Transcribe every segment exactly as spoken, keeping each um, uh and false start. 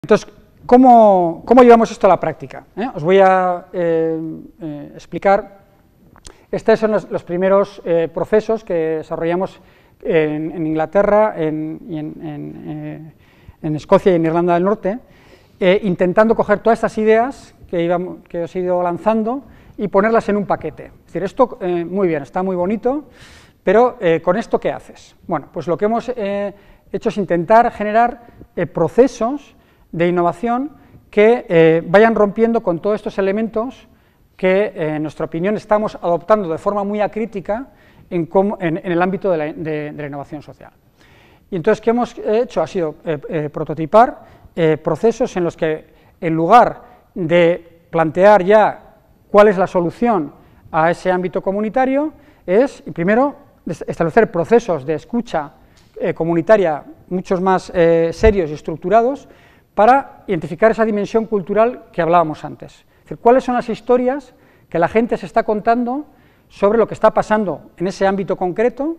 Entonces, ¿cómo, cómo llevamos esto a la práctica? ¿Eh? Os voy a eh, eh, explicar, estos son los, los primeros eh, procesos que desarrollamos en, en Inglaterra, en, y en, en, eh, en Escocia y en Irlanda del Norte, eh, intentando coger todas estas ideas que, íbamos, que os he ido lanzando y ponerlas en un paquete. Es decir, esto, eh, muy bien, está muy bonito, pero eh, ¿con esto qué haces? Bueno, pues lo que hemos eh, hecho es intentar generar eh, procesos de innovación que eh, vayan rompiendo con todos estos elementos que, eh, en nuestra opinión, estamos adoptando de forma muy acrítica en, cómo, en, en el ámbito de la, de, de la innovación social. Y entonces, ¿qué hemos hecho? Ha sido eh, eh, prototipar eh, procesos en los que, en lugar de plantear ya cuál es la solución a ese ámbito comunitario, es, primero, establecer procesos de escucha eh, comunitaria muchos más eh, serios y estructurados, para identificar esa dimensión cultural que hablábamos antes. Es decir, cuáles son las historias que la gente se está contando sobre lo que está pasando en ese ámbito concreto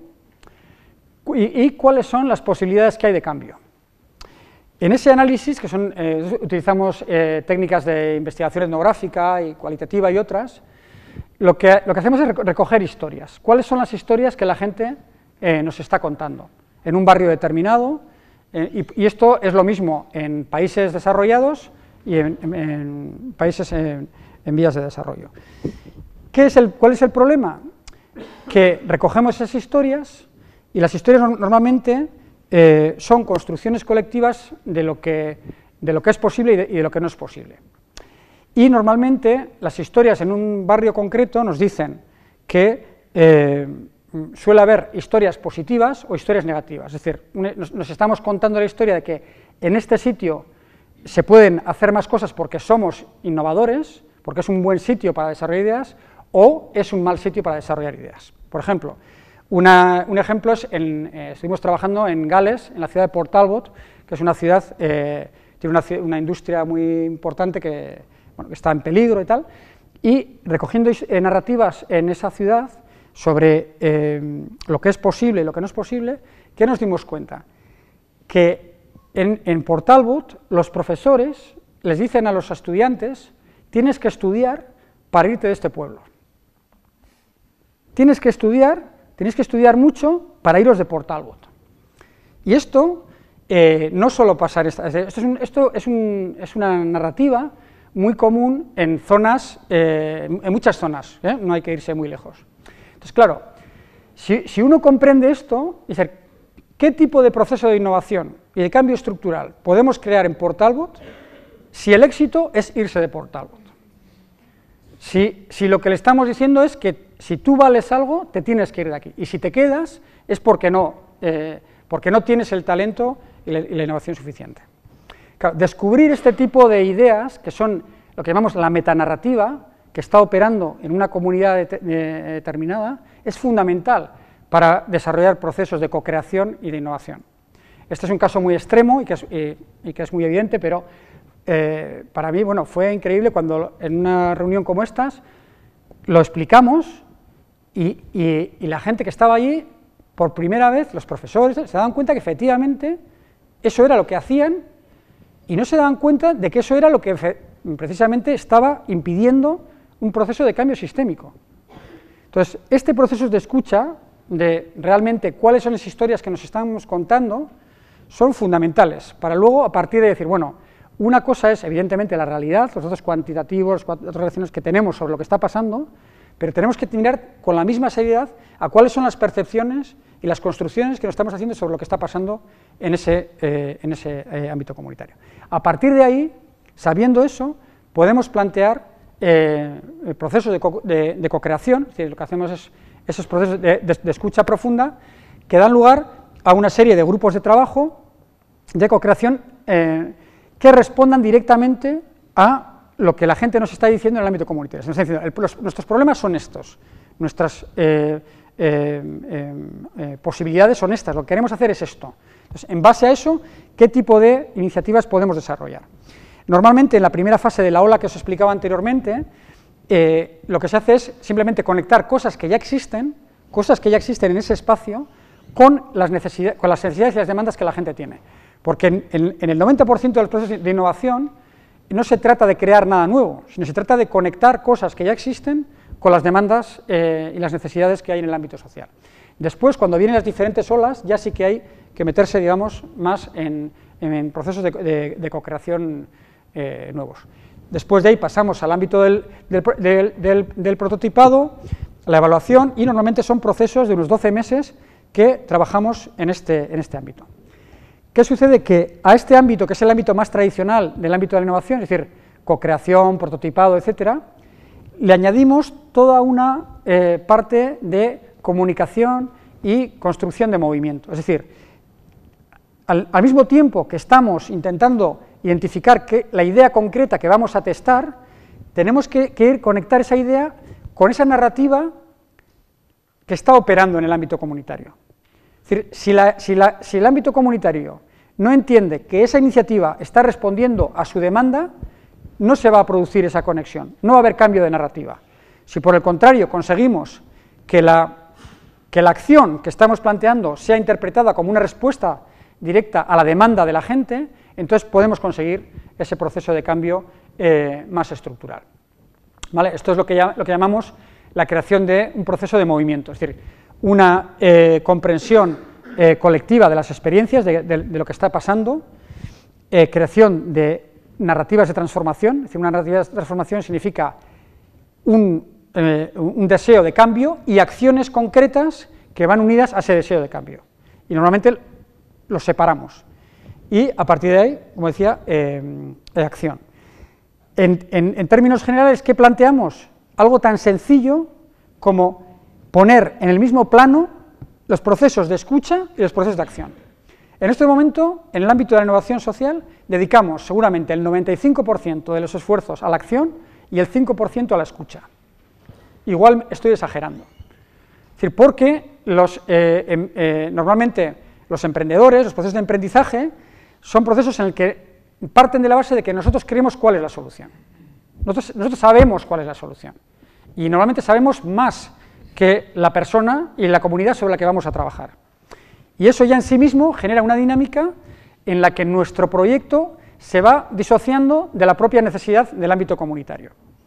y, y cuáles son las posibilidades que hay de cambio. En ese análisis, que son, eh, utilizamos eh, técnicas de investigación etnográfica y cualitativa y otras, lo que, lo que hacemos es recoger historias. ¿Cuáles son las historias que la gente eh, nos está contando en un barrio determinado? Eh, y, y esto es lo mismo en países desarrollados y en, en, en países en, en vías de desarrollo. ¿Qué es el, ¿Cuál es el problema? Que recogemos esas historias y las historias normalmente eh, son construcciones colectivas de lo que, de lo que es posible y de, y de lo que no es posible. Y normalmente las historias en un barrio concreto nos dicen que eh, suele haber historias positivas o historias negativas, es decir, nos estamos contando la historia de que en este sitio se pueden hacer más cosas porque somos innovadores, porque es un buen sitio para desarrollar ideas, o es un mal sitio para desarrollar ideas. Por ejemplo, una, un ejemplo es, en, eh, estuvimos trabajando en Gales, en la ciudad de Port Talbot, que es una ciudad, eh, tiene una, una industria muy importante que, bueno, que está en peligro y tal, y recogiendo eh, narrativas en esa ciudad, sobre eh, lo que es posible y lo que no es posible, ¿qué nos dimos cuenta? Que en, en Port Talbot los profesores les dicen a los estudiantes: tienes que estudiar para irte de este pueblo. Tienes que estudiar, tienes que estudiar mucho para iros de Port Talbot. Y esto eh, no solo pasa en esta, esto, es, un, esto es, un, es una narrativa muy común en zonas, eh, en muchas zonas, ¿eh? No hay que irse muy lejos. Entonces, claro, si, si uno comprende esto, dice, ¿qué tipo de proceso de innovación y de cambio estructural podemos crear en Port Talbot si el éxito es irse de Port Talbot? Si, si lo que le estamos diciendo es que si tú vales algo, te tienes que ir de aquí, y si te quedas es porque no, eh, porque no tienes el talento y la, y la innovación suficiente. Claro, descubrir este tipo de ideas, que son lo que llamamos la metanarrativa, que está operando en una comunidad de, de, determinada, es fundamental para desarrollar procesos de co-creación y de innovación. Este es un caso muy extremo y que es, y, y que es muy evidente, pero eh, para mí, bueno, fue increíble cuando en una reunión como estas lo explicamos y, y, y la gente que estaba allí, por primera vez, los profesores, se daban cuenta que efectivamente eso era lo que hacían y no se daban cuenta de que eso era lo que precisamente estaba impidiendo un proceso de cambio sistémico. Entonces, este proceso de escucha, de realmente cuáles son las historias que nos estamos contando, son fundamentales, para luego, a partir de decir, bueno, una cosa es, evidentemente, la realidad, los datos cuantitativos, las otras relaciones que tenemos sobre lo que está pasando, pero tenemos que mirar con la misma seriedad a cuáles son las percepciones y las construcciones que nos estamos haciendo sobre lo que está pasando en ese, eh, en ese eh, ámbito comunitario. A partir de ahí, sabiendo eso, podemos plantear Eh, procesos de, co de, de co-creación, es decir, lo que hacemos es esos procesos de, de, de escucha profunda que dan lugar a una serie de grupos de trabajo de co-creación eh, que respondan directamente a lo que la gente nos está diciendo en el ámbito comunitario. Nos está diciendo, el, los, nuestros problemas son estos, nuestras eh, eh, eh, eh, posibilidades son estas, lo que queremos hacer es esto. Entonces, en base a eso, ¿qué tipo de iniciativas podemos desarrollar? Normalmente, en la primera fase de la ola que os explicaba anteriormente, eh, lo que se hace es simplemente conectar cosas que ya existen, cosas que ya existen en ese espacio, con las, necesidad, con las necesidades y las demandas que la gente tiene. porque en, en, en el noventa por ciento de los procesos de innovación no se trata de crear nada nuevo, sino se trata de conectar cosas que ya existen con las demandas eh, y las necesidades que hay en el ámbito social. Después, cuando vienen las diferentes olas, ya sí que hay que meterse, digamos, más en, en procesos de, de, de co-creación eh, nuevos. Después de ahí pasamos al ámbito del, del, del, del, del prototipado, la evaluación, y normalmente son procesos de unos doce meses que trabajamos en este, en este ámbito. ¿Qué sucede? Que a este ámbito, que es el ámbito más tradicional del ámbito de la innovación, es decir, co-creación, prototipado, etcétera, le añadimos toda una eh, parte de comunicación y construcción de movimiento. Es decir, al, al mismo tiempo que estamos intentando identificar que la idea concreta que vamos a testar, tenemos que, que ir conectar esa idea con esa narrativa que está operando en el ámbito comunitario. Es decir, si, la, si, la, si el ámbito comunitario no entiende que esa iniciativa está respondiendo a su demanda, no se va a producir esa conexión, no va a haber cambio de narrativa. Si por el contrario conseguimos que la, que la acción que estamos planteando sea interpretada como una respuesta directa a la demanda de la gente, entonces podemos conseguir ese proceso de cambio eh, más estructural. ¿Vale? Esto es lo que, ya, lo que llamamos la creación de un proceso de movimiento, es decir, una eh, comprensión eh, colectiva de las experiencias, de, de, de lo que está pasando, eh, creación de narrativas de transformación, es decir, una narrativa de transformación significa un, eh, un deseo de cambio y acciones concretas que van unidas a ese deseo de cambio, y normalmente los separamos, y a partir de ahí, como decía, eh, acción. En, en, en términos generales, ¿qué planteamos? Algo tan sencillo como poner en el mismo plano los procesos de escucha y los procesos de acción. En este momento, en el ámbito de la innovación social, dedicamos seguramente el noventa y cinco por ciento de los esfuerzos a la acción y el cinco por ciento a la escucha. Igual estoy exagerando. Es decir, porque los, eh, eh, normalmente los emprendedores, los procesos de emprendizaje, son procesos en el que parten de la base de que nosotros creemos cuál es la solución. Nosotros, nosotros sabemos cuál es la solución. Y normalmente sabemos más que la persona y la comunidad sobre la que vamos a trabajar. Y eso ya en sí mismo genera una dinámica en la que nuestro proyecto se va disociando de la propia necesidad del ámbito comunitario.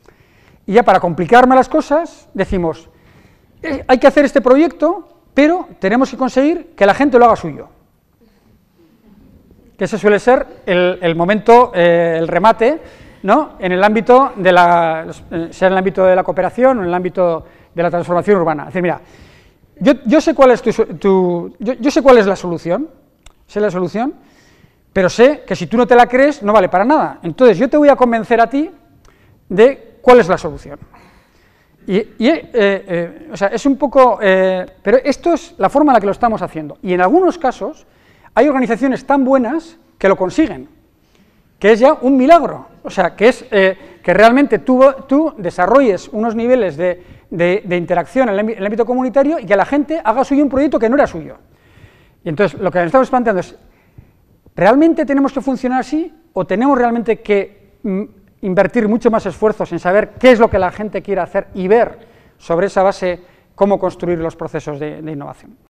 Y ya para complicarme las cosas, decimos, eh, hay que hacer este proyecto, pero tenemos que conseguir que la gente lo haga suyo. Que ese suele ser el, el momento, eh, el remate, ¿no?, en el ámbito de la, sea en el ámbito de la cooperación o en el ámbito de la transformación urbana. Es decir, mira, yo, yo sé cuál es tu, tu yo, yo sé cuál es la solución, sé la solución, pero sé que si tú no te la crees no vale para nada. Entonces yo te voy a convencer a ti de cuál es la solución. Y, y eh, eh, o sea, es un poco, eh, pero esto es la forma en la que lo estamos haciendo. Y en algunos casos hay organizaciones tan buenas que lo consiguen, que es ya un milagro. O sea, que es eh, que realmente tú, tú desarrolles unos niveles de, de, de interacción en el, en el ámbito comunitario y que la gente haga suyo un proyecto que no era suyo. Y entonces lo que nos estamos planteando es, ¿realmente tenemos que funcionar así o tenemos realmente que mm, invertir mucho más esfuerzos en saber qué es lo que la gente quiere hacer y ver sobre esa base cómo construir los procesos de, de innovación?